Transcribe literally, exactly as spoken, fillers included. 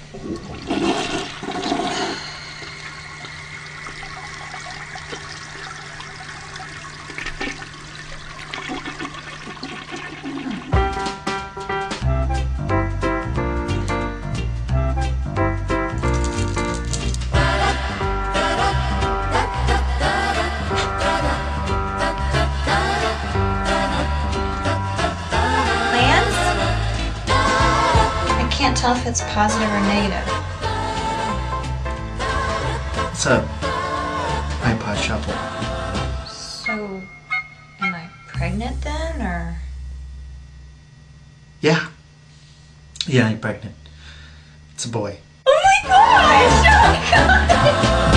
I can't tell if it's positive or negative. It's a iPod shuffle. So, am I pregnant then, or? Yeah. Yeah, I'm pregnant. It's a boy. Oh my gosh! Oh my gosh!